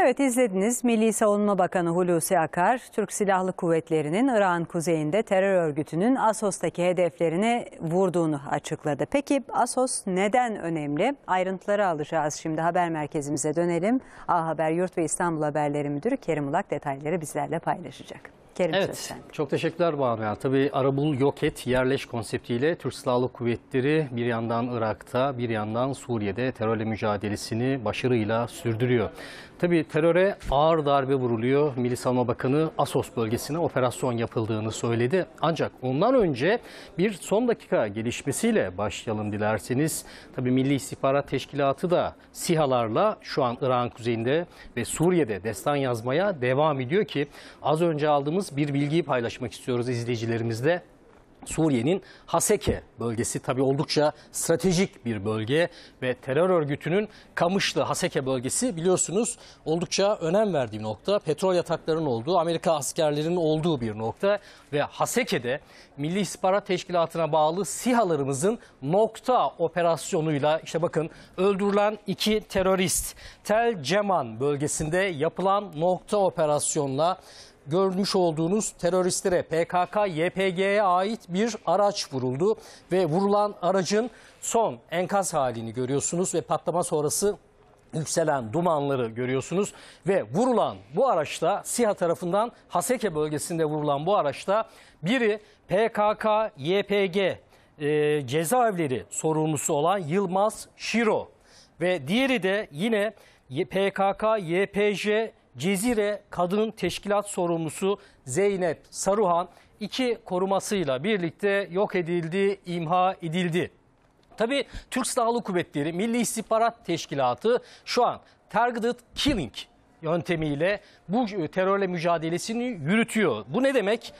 Evet, izlediniz. Milli Savunma Bakanı Hulusi Akar, Türk Silahlı Kuvvetleri'nin Irak'ın kuzeyinde terör örgütünün Assos'taki hedeflerini vurduğunu açıkladı. Peki Assos neden önemli? Ayrıntıları alacağız. Şimdi haber merkezimize dönelim. A Haber Yurt ve İstanbul Haberleri Müdürü Kerim Ulak detayları bizlerle paylaşacak. Kerim, evet, çok teşekkürler Banu. Tabii arabul yok et, yerleş konseptiyle Türk Silahlı Kuvvetleri bir yandan Irak'ta bir yandan Suriye'de terörle mücadelesini başarıyla sürdürüyor. Tabii teröre ağır darbe vuruluyor. Milli Savunma Bakanı Assos bölgesine operasyon yapıldığını söyledi. Ancak ondan önce bir son dakika gelişmesiyle başlayalım dilerseniz. Tabii Milli İstihbarat Teşkilatı da SİHA'larla şu an Irak'ın kuzeyinde ve Suriye'de destan yazmaya devam ediyor ki az önce aldığımız bir bilgiyi paylaşmak istiyoruz izleyicilerimizle. Suriye'nin Haseke bölgesi tabii oldukça stratejik bir bölge ve terör örgütünün Kamışlı Haseke bölgesi biliyorsunuz oldukça önem verdiği nokta. Petrol yataklarının olduğu, Amerika askerlerinin olduğu bir nokta ve Haseke'de Milli İstihbarat Teşkilatı'na bağlı SİHA'larımızın nokta operasyonuyla işte bakın öldürülen 2 terörist Tel Ceman bölgesinde yapılan nokta operasyonla görmüş olduğunuz teröristlere PKK-YPG'ye ait bir araç vuruldu ve vurulan aracın son enkaz halini görüyorsunuz ve patlama sonrası yükselen dumanları görüyorsunuz ve vurulan bu araçta SİHA tarafından Haseke bölgesinde vurulan bu araçta biri PKK-YPG cezaevleri sorumlusu olan Yılmaz Şiro ve diğeri de yine PKK-YPJ Cezire Kadın Teşkilat Sorumlusu Zeynep Saruhan 2 korumasıyla birlikte yok edildi, imha edildi. Tabii Türk Silahlı Kuvvetleri Milli İstihbarat Teşkilatı şu an targeted killing yöntemiyle bu terörle mücadelesini yürütüyor. Bu ne demek?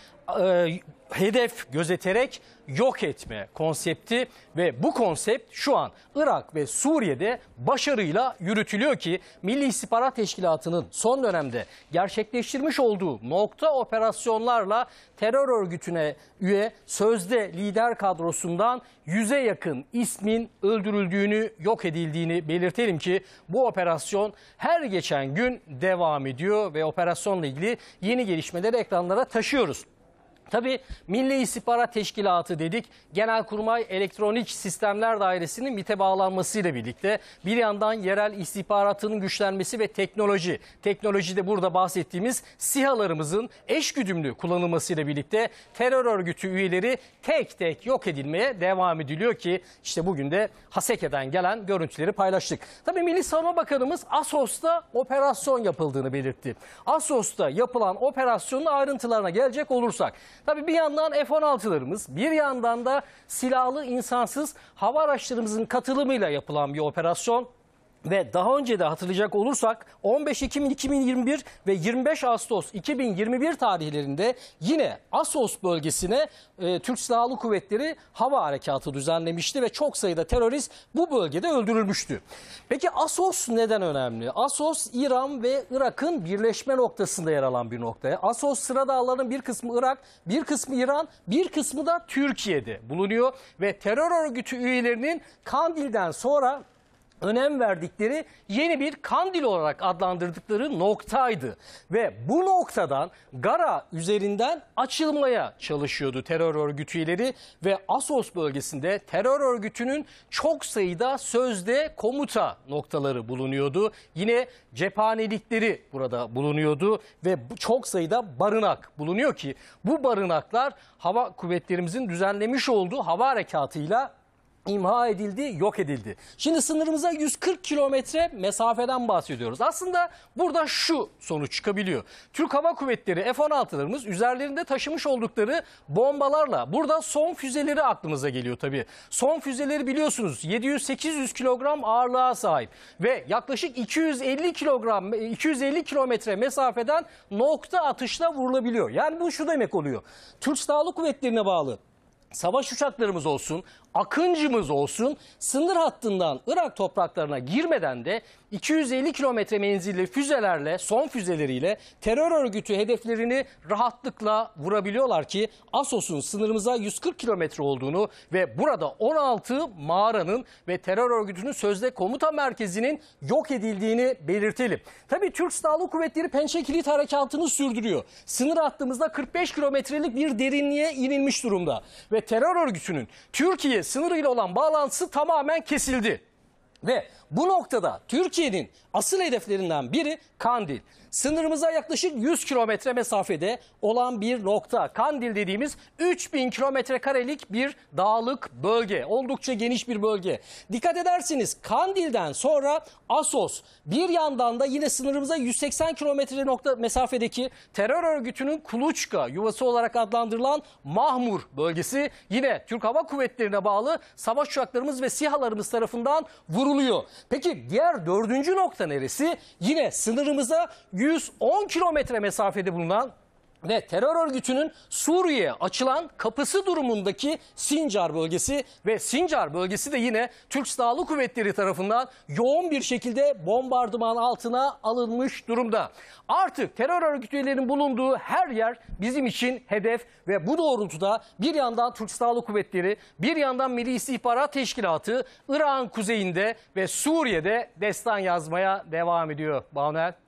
Hedef gözeterek yok etme konsepti ve bu konsept şu an Irak ve Suriye'de başarıyla yürütülüyor ki Milli İstihbarat Teşkilatı'nın son dönemde gerçekleştirmiş olduğu nokta operasyonlarla terör örgütüne üye sözde lider kadrosundan 100'e yakın ismin öldürüldüğünü, yok edildiğini belirtelim ki bu operasyon her geçen gün devam ediyor ve operasyonla ilgili yeni gelişmeleri ekranlara taşıyoruz. Tabii Milli İstihbarat Teşkilatı dedik, Genelkurmay Elektronik Sistemler Dairesi'nin MİT'e bağlanmasıyla birlikte bir yandan yerel istihbaratının güçlenmesi ve teknoloji. Teknolojide burada bahsettiğimiz SİHA'larımızın eşgüdümlü kullanılmasıyla birlikte terör örgütü üyeleri tek tek yok edilmeye devam ediliyor ki işte bugün de Haseke'den gelen görüntüleri paylaştık. Tabii Milli Savunma Bakanımız Assos'ta operasyon yapıldığını belirtti. Assos'ta yapılan operasyonun ayrıntılarına gelecek olursak, tabii bir yandan F-16'larımız, bir yandan da silahlı insansız hava araçlarımızın katılımıyla yapılan bir operasyon. Ve daha önce de hatırlayacak olursak 15 Ekim 2021 ve 25 Ağustos 2021 tarihlerinde yine Assos bölgesine Türk Silahlı Kuvvetleri hava harekatı düzenlemişti ve çok sayıda terörist bu bölgede öldürülmüştü. Peki Assos neden önemli? Assos İran ve Irak'ın birleşme noktasında yer alan bir noktaya. Assos sıra dağlarının bir kısmı Irak, bir kısmı İran, bir kısmı da Türkiye'de bulunuyor ve terör örgütü üyelerinin Kandil'den sonra önem verdikleri yeni bir Kandil olarak adlandırdıkları noktaydı. Ve bu noktadan Gara üzerinden açılmaya çalışıyordu terör örgütü üyeleri ve Assos bölgesinde terör örgütünün çok sayıda sözde komuta noktaları bulunuyordu. Yine cephanelikleri burada bulunuyordu ve çok sayıda barınak bulunuyor ki bu barınaklar hava kuvvetlerimizin düzenlemiş olduğu hava harekatıyla İmha edildi, yok edildi. Şimdi sınırımıza 140 kilometre mesafeden bahsediyoruz. Aslında burada şu sonuç çıkabiliyor. Türk Hava Kuvvetleri F-16'larımız üzerlerinde taşımış oldukları bombalarla burada son füzeleri aklımıza geliyor tabii. Son füzeleri biliyorsunuz 700-800 kilogram ağırlığa sahip ve yaklaşık 250 kilometre mesafeden nokta atışla vurulabiliyor. Yani bu şu demek oluyor. Türk Silahlı Kuvvetleri'ne bağlı savaş uçaklarımız olsun, Akıncımız olsun, sınır hattından Irak topraklarına girmeden de 250 kilometre menzilli füzelerle, son füzeleriyle terör örgütü hedeflerini rahatlıkla vurabiliyorlar ki Assos'un sınırımıza 140 kilometre olduğunu ve burada 16 mağaranın ve terör örgütünün sözde komuta merkezinin yok edildiğini belirtelim. Tabii Türk Silahlı Kuvvetleri Pençe Kilit Harekatı'nı sürdürüyor. Sınır hattımızda 45 kilometrelik bir derinliğe inilmiş durumda ve terör örgütünün Türkiye sınırıyla olan bağlantısı tamamen kesildi. Ve bu noktada Türkiye'nin asıl hedeflerinden biri Kandil. Sınırımıza yaklaşık 100 kilometre mesafede olan bir nokta. Kandil dediğimiz 3000 kilometre karelik bir dağlık bölge. Oldukça geniş bir bölge. Dikkat ederseniz Kandil'den sonra Assos, bir yandan da yine sınırımıza 180 kilometre nokta mesafedeki terör örgütünün kuluçka yuvası olarak adlandırılan Mahmur bölgesi yine Türk Hava Kuvvetleri'ne bağlı savaş uçaklarımız ve SİHA'larımız tarafından vuruluyor. Peki diğer dördüncü nokta neresi? Yine sınırımıza 110 kilometre mesafede bulunan ve terör örgütünün Suriye'ye açılan kapısı durumundaki Sincar bölgesi ve Sincar bölgesi de yine Türk Silahlı Kuvvetleri tarafından yoğun bir şekilde bombardıman altına alınmış durumda. Artık terör örgütlerinin bulunduğu her yer bizim için hedef ve bu doğrultuda bir yandan Türk Silahlı Kuvvetleri, bir yandan Milli İstihbarat Teşkilatı Irak'ın kuzeyinde ve Suriye'de destan yazmaya devam ediyor. Banuel.